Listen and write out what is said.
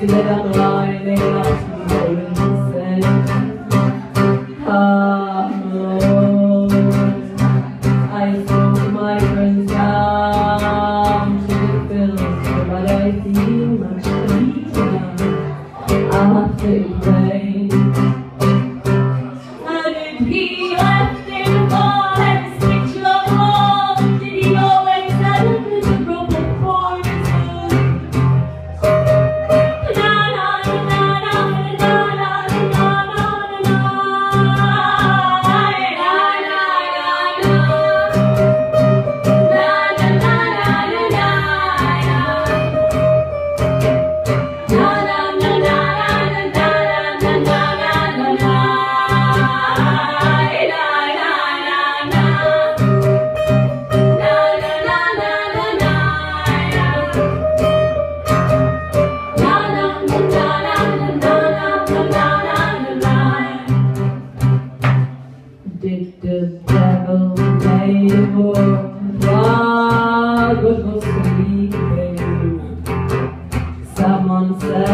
She lay down the line, they lost me golden sand. I spoke my friends down to the films, but I feel much better after it rained. And if he left in the fall and switched the wall, did he always end up in the broken forest? Did the devil play for God was sleeping? Someone said